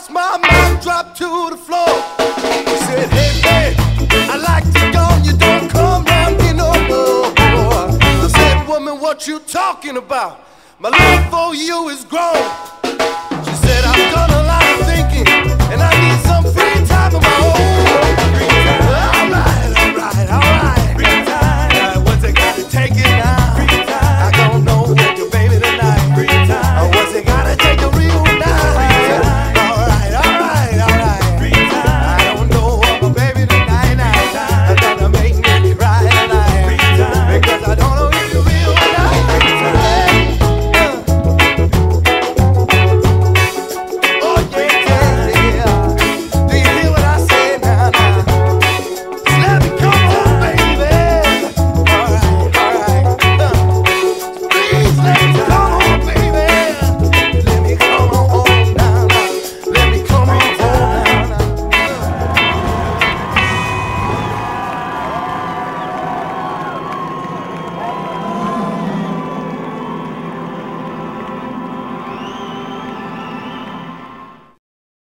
house, my mouth dropped to the floor. She said, hey babe, I like to go, you don't come round here no more. I said, woman, what you talking about? My love for you is grown. She said, I've done a lot of thinking, and I need some free time of my own.